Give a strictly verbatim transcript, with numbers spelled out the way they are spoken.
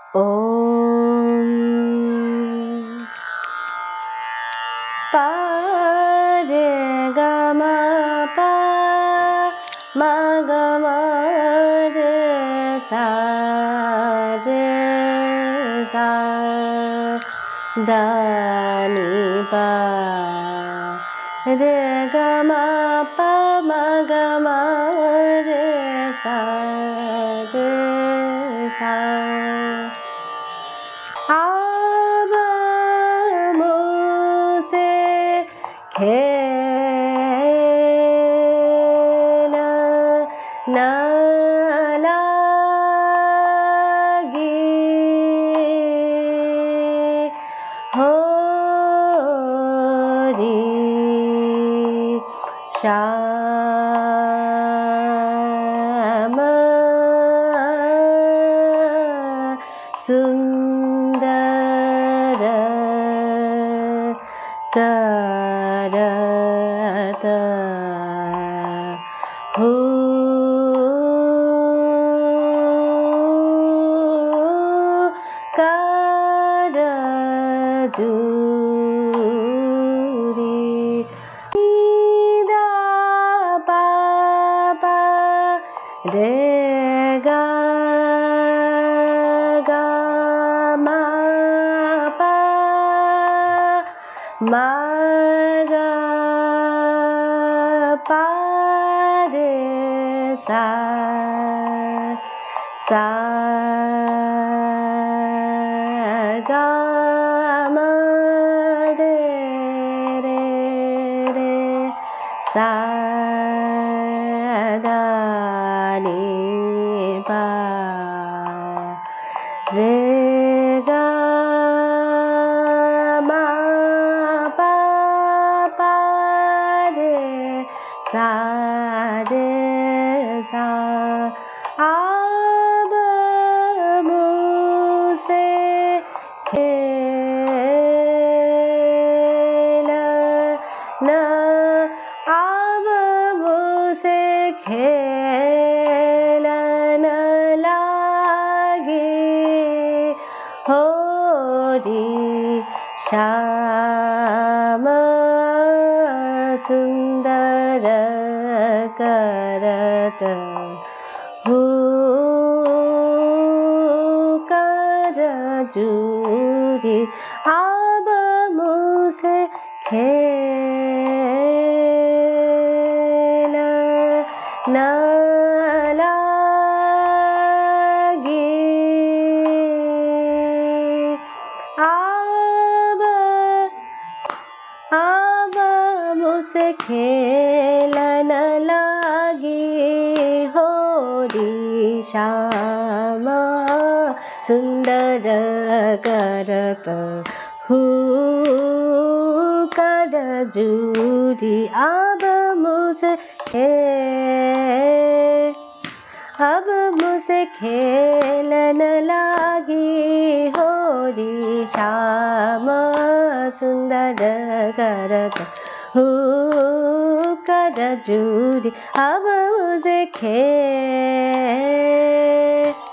ओम पा रे ग म प म ग म रे सा रे सा द नि पा रे ग म प म ग म रे सा रे सा अब मुझसे खेल न लागी होरी श्याम सुंदर करत हूँ कर जूरी दा पा पा रे गा गा मा पा मा गा पा रे सा सा गा मा रे रे रे सा दा नि पा रे गा मा पा पा रे सा रे सा अब मुझसे खेल न अब मुझसे खेल न लागी होरी श्याम सुंदर करत हूँ कर जूरी अब मुझसे खेल न लागी अब अब मुझसे खेल न लागी होरी श्याम सुंदर करत हूँ कर जूरी अब मुझसे खेल अब मुझसे खेल न लागी होरी श्याम सुंदर करत हूँ कर जूरी अब मुझसे खेल